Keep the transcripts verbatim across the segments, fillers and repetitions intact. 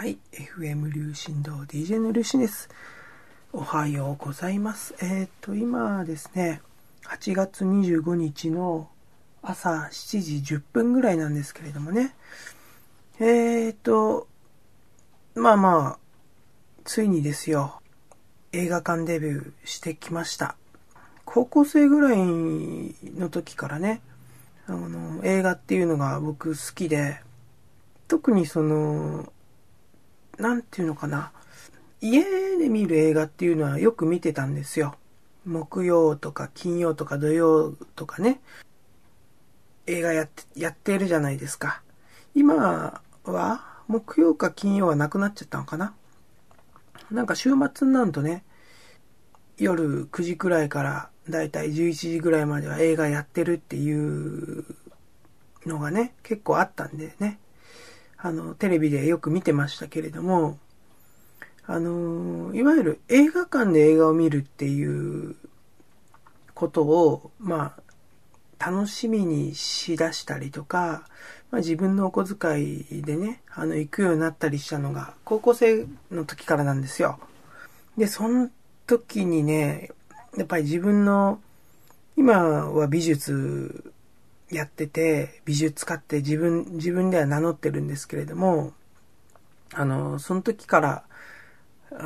はい、エフエム 流進堂 ディージェー の流進です。おはようございます。えっ、ー、と今ですね、はちがつにじゅうごにちの朝しちじじゅっぷんぐらいなんですけれどもね。えっ、ー、とまあまあついにですよ、映画館デビューしてきました。高校生ぐらいの時からね、あの映画っていうのが僕好きで、特にそのなんていうのかな、家で見る映画っていうのはよく見てたんですよ。木曜とか金曜とか土曜とかね、映画やって、やってるじゃないですか。今は木曜か金曜はなくなっちゃったのかな。なんか週末になるとね、夜くじくらいからだいたいじゅういちじぐらいまでは映画やってるっていうのがね、結構あったんでね、あのテレビでよく見てましたけれども、あのいわゆる映画館で映画を見るっていうことをまあ楽しみにしだしたりとか、まあ、自分のお小遣いでね、あの行くようになったりしたのが高校生の時からなんですよ。でその時にね、やっぱり自分の今は美術やってて、美術家って自分自分では名乗ってるんですけれども、あのその時からうん、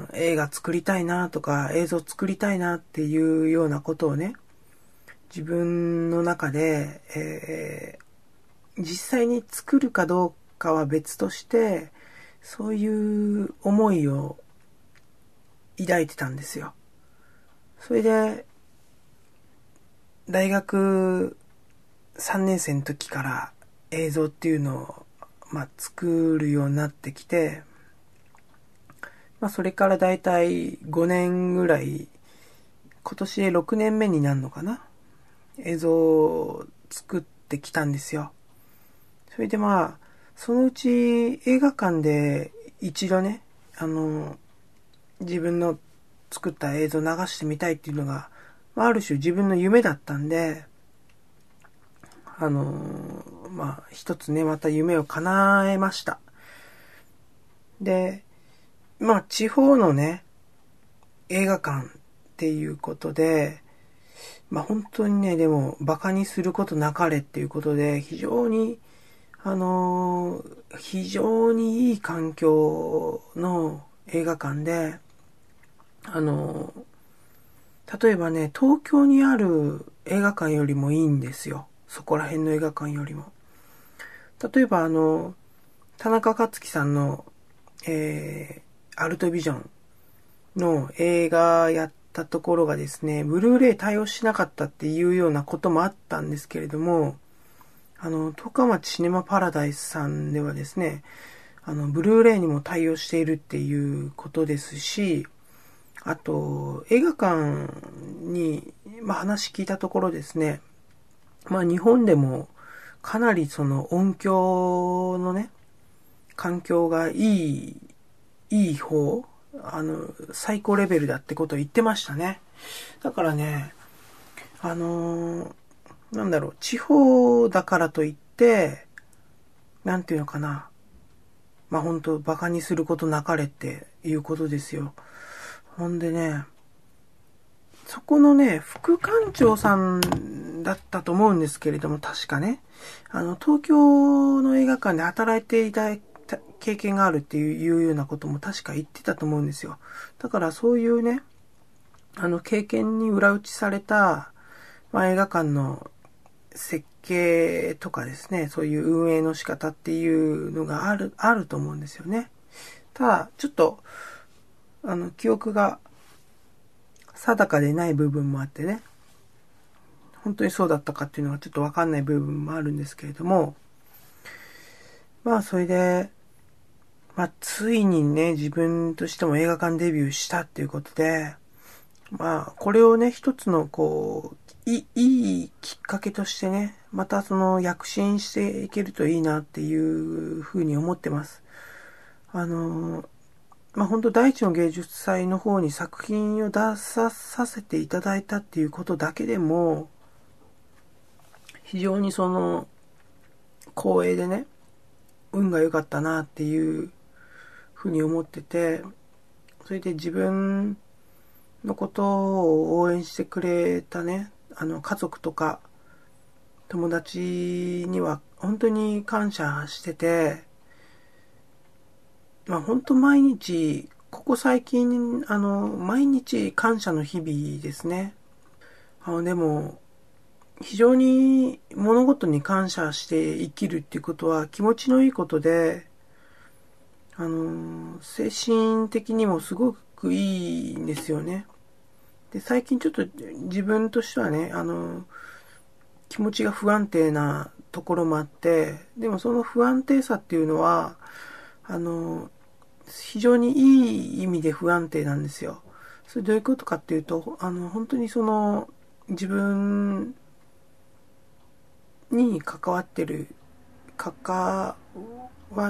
映画作りたいなとか映像作りたいなっていうようなことをね、自分の中で、えー、実際に作るかどうかは別として、そういう思いを抱いてたんですよ。それで大学さんねん生の時から映像っていうのを、まあ、作るようになってきて、まあ、それからだいたいごねんぐらい、今年でろくねんめになるのかな、映像を作ってきたんですよ。それでまあそのうち映画館で一度ね、あの自分の作った映像を流してみたいっていうのが、まあ、ある種自分の夢だったんで、あのまあ一つね、また夢を叶えました。でまあ地方のね映画館っていうことで、まあ本当にね、でもバカにすることなかれっていうことで、非常にあのー、非常にいい環境の映画館で、あのー、例えばね、東京にある映画館よりもいいんですよ。そこら辺の映画館よりも。例えばあの、田中克樹さんの、えー、アルトビジョンの映画やったところがですね、ブルーレイ対応しなかったっていうようなこともあったんですけれども、あの、十日町シネマパラダイスさんではですね、あの、ブルーレイにも対応しているっていうことですし、あと、映画館に、まあ、話聞いたところですね、まあ、日本でもかなりその音響のね、環境がいい、いい方、あの、最高レベルだってことを言ってましたね。だからね、あのー、なんだろう、地方だからといって、なんていうのかな、まあ本当バカにすることなかれっていうことですよ。ほんでね、そこのね、副館長さんだったと思うんですけれども、確かね、あの、東京の映画館で働いていた経験があるっていうようなことも確か言ってたと思うんですよ。だからそういうね、あの、経験に裏打ちされた、まあ、映画館の設計とかですね、そういう運営の仕方っていうのがある、あると思うんですよね。ただ、ちょっと、あの、記憶が定かでない部分もあってね、本当にそうだったかっていうのがちょっとわかんない部分もあるんですけれども、まあ、それで、まあ、ついにね、自分としても映画館デビューしたっていうことで、まあ、これをね、一つの、こう、いい、いいきっかけとしてね、またその躍進していけるといいなっていうふうに思ってます。あの、まあ本当第一の芸術祭の方に作品を出ささせていただいたっていうことだけでも、非常にその、光栄でね、運が良かったなっていうふうに思ってて、それで自分のことを応援してくれたね、あの家族とか友達には本当に感謝してて、まあ本当毎日、ここ最近、あの、毎日感謝の日々ですね。あの、でも、非常に物事に感謝して生きるっていうことは気持ちのいいことで、あの、精神的にもすごくいいんですよね。で、最近ちょっと自分としてはね、あの、気持ちが不安定なところもあって、でもその不安定さっていうのは、あの、非常にいい意味で不安定なんですよ。それどういうことかっていうと、あの、本当にその、自分に関わってる、関わ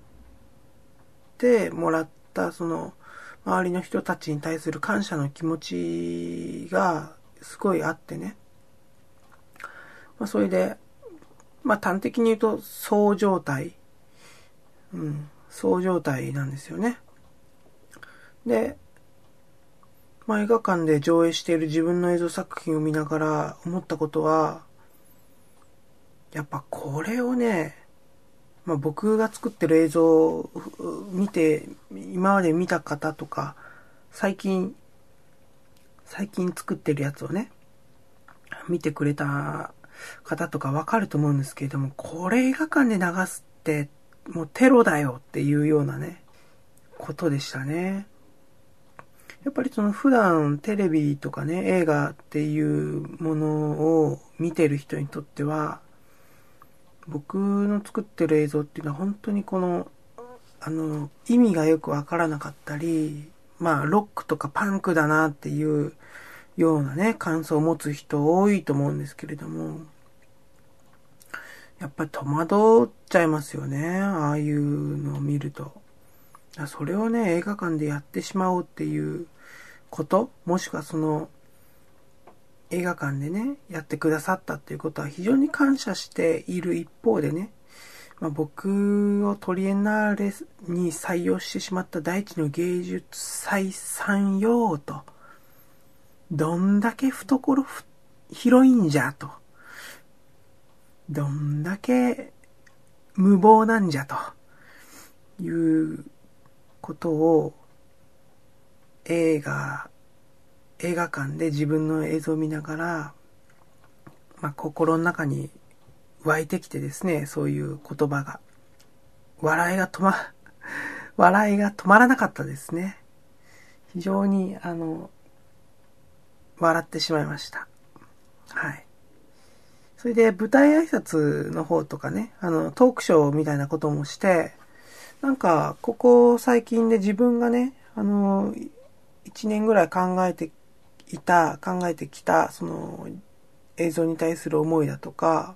ってもらった、その、周りの人たちに対する感謝の気持ちがすごいあってね。まあ、それで、まあ、端的に言うと、そう状態。うん、そう状態なんですよね。で、まあ、映画館で上映している自分の映像作品を見ながら思ったことは、やっぱこれをね、まあ、僕が作ってる映像を見て、今まで見た方とか、最近、最近作ってるやつをね、見てくれた方とかわかると思うんですけれども、これ映画館で流すって、もうテロだよっていうようなね、ことでしたね。やっぱりその普段テレビとかね、映画っていうものを見てる人にとっては、僕の作ってる映像っていうのは本当にこの、あの、意味がよくわからなかったり、まあ、ロックとかパンクだなっていうようなね、感想を持つ人多いと思うんですけれども、やっぱり戸惑っちゃいますよね、ああいうのを見ると。それをね、映画館でやってしまおうっていうこと、もしくはその、映画館でね、やってくださったっていうことは非常に感謝している一方でね、まあ、僕をトリエンナーレに採用してしまった第一の芸術祭さんよと、どんだけ懐広いんじゃと、どんだけ無謀なんじゃということを映画、映画館で自分の映像を見ながら、まあ、心の中に湧いてきてですね、そういう言葉が。笑いが止ま、笑いが止まらなかったですね。非常に、あの、笑ってしまいました。はい。それで舞台挨拶の方とかね、あの、トークショーみたいなこともして、なんか、ここ最近で自分がね、あの、一年ぐらい考えていた、考えてきた、その、映像に対する思いだとか、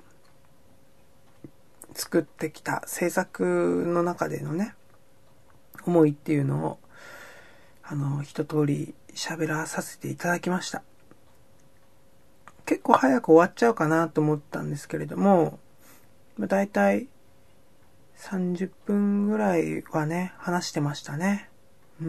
作ってきた制作の中でのね、思いっていうのを、あの、一通り喋らさせていただきました。結構早く終わっちゃうかなと思ったんですけれども、だいたいさんじゅっぷんぐらいはね、話してましたね。うん。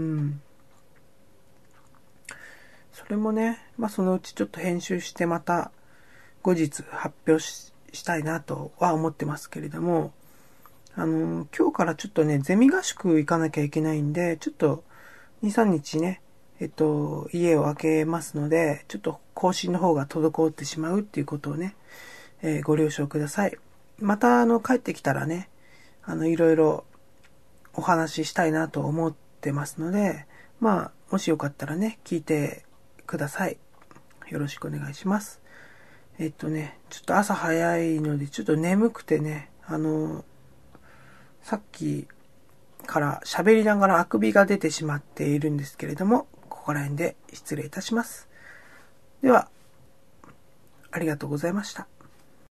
それもね、まあそのうちちょっと編集してまた後日発表 し, したいなとは思ってますけれども、あの、今日からちょっとね、ゼミ合宿行かなきゃいけないんで、ちょっとに、さんにちね、えっと、家を空けますので、ちょっと更新の方が滞ってしまうっていうことをね、えー、ご了承ください。また、あの、帰ってきたらね、あの、いろいろお話ししたいなと思ってますので、まあ、もしよかったらね、聞いてください。よろしくお願いします。えっとね、ちょっと朝早いので、ちょっと眠くてね、あの、さっきから喋りながらあくびが出てしまっているんですけれども、ここら辺で失礼いたします。では、ありがとうございました。